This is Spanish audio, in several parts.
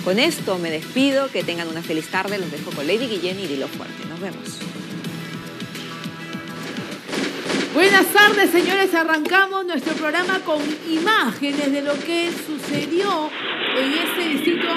Con esto me despido, que tengan una feliz tarde, los dejo con Lady Guillén y Dilo Fuerte. Nos vemos. Buenas tardes, señores. Arrancamos nuestro programa con imágenes de lo que sucedió en este distrito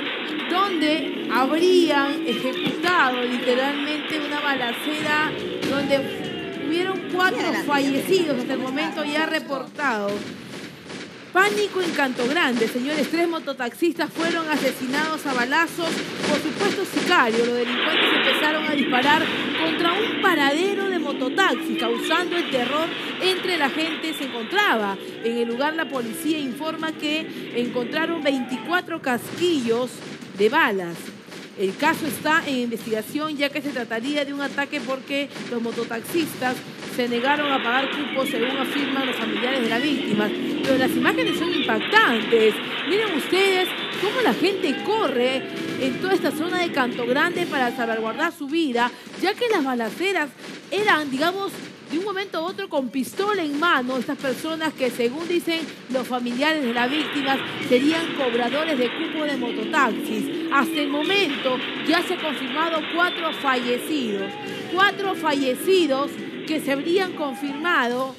donde habrían ejecutado literalmente una balacera donde hubieron 4 fallecidos hasta el momento ya reportados. Pánico en Canto Grande, señores. 3 mototaxistas fueron asesinados a balazos por supuestos sicarios. Los delincuentes empezaron a disparar contra un paradero de mototaxis, causando el terror entre la gente. Se encontraba en el lugar. La policía informa que encontraron 24 casquillos de balas. El caso está en investigación, ya que se trataría de un ataque porque los mototaxistas se negaron a pagar cupos, según afirman los familiares de las víctimas. Pero las imágenes son impactantes. Miren ustedes cómo la gente corre en toda esta zona de Canto Grande para salvaguardar su vida, ya que las balaceras eran, digamos, de un momento a otro con pistola en mano. Estas personas que, según dicen los familiares de las víctimas, serían cobradores de cupo de mototaxis. Hasta el momento ya se ha confirmado 4 fallecidos. 4 fallecidos que se habrían confirmado.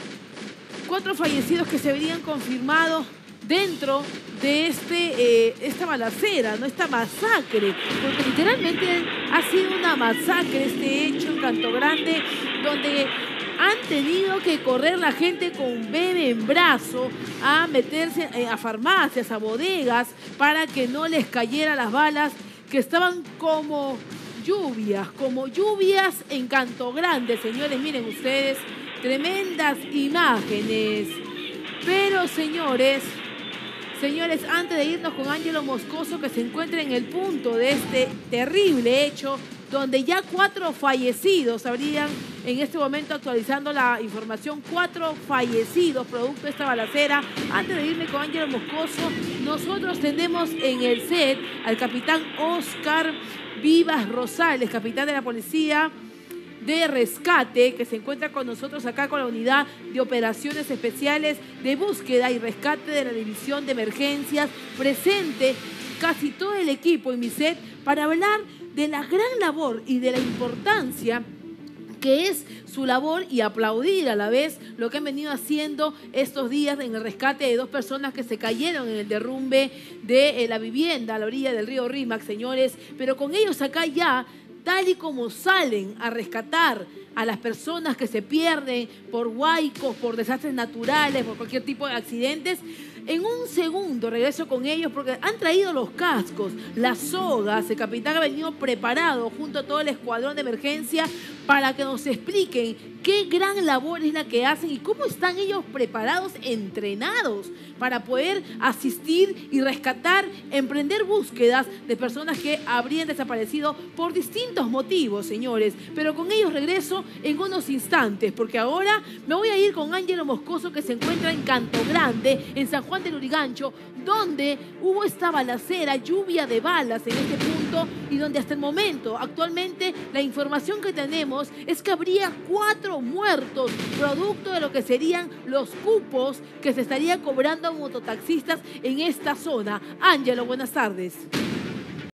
4 fallecidos que se habrían confirmado dentro de esta balacera, ¿no? Esta masacre, porque literalmente ha sido una masacre este hecho en Canto Grande, donde han tenido que correr la gente con bebé en brazo a meterse a farmacias, a bodegas, para que no les cayeran las balas que estaban como lluvias en Canto Grande, señores. Miren ustedes, tremendas imágenes. Pero señores, antes de irnos con Ángelo Moscoso, que se encuentra en el punto de este terrible hecho, donde ya 4 fallecidos habrían, en este momento actualizando la información, 4 fallecidos producto de esta balacera. Antes de irme con Ángelo Moscoso, nosotros tenemos en el set al capitán Oscar Vivas Rosales, capitán de la Policía de Rescate, que se encuentra con nosotros acá con la Unidad de Operaciones Especiales de Búsqueda y Rescate de la División de Emergencias. Presente casi todo el equipo en mi set para hablar de la gran labor y de la importancia que es su labor, y aplaudir a la vez lo que han venido haciendo estos días en el rescate de 2 personas que se cayeron en el derrumbe de la vivienda a la orilla del río Rímac, señores. Pero con ellos acá ya, tal y como salen a rescatar a las personas que se pierden por huaicos, por desastres naturales, por cualquier tipo de accidentes, en un segundo regreso con ellos porque han traído los cascos, las sogas. El capitán ha venido preparado junto a todo el escuadrón de emergencia para que nos expliquen qué gran labor es la que hacen y cómo están ellos preparados, entrenados para poder asistir y rescatar, emprender búsquedas de personas que habrían desaparecido por distintos motivos, señores. Pero con ellos regreso en unos instantes, porque ahora me voy a ir con Ángelo Moscoso, que se encuentra en Canto Grande, en San Juan del Lurigancho, donde hubo esta balacera, lluvia de balas en este punto, y donde hasta el momento, actualmente, la información que tenemos es que habría 4 muertos, producto de lo que serían los cupos que se estaría cobrando a mototaxistas en esta zona. Ángelo, buenas tardes.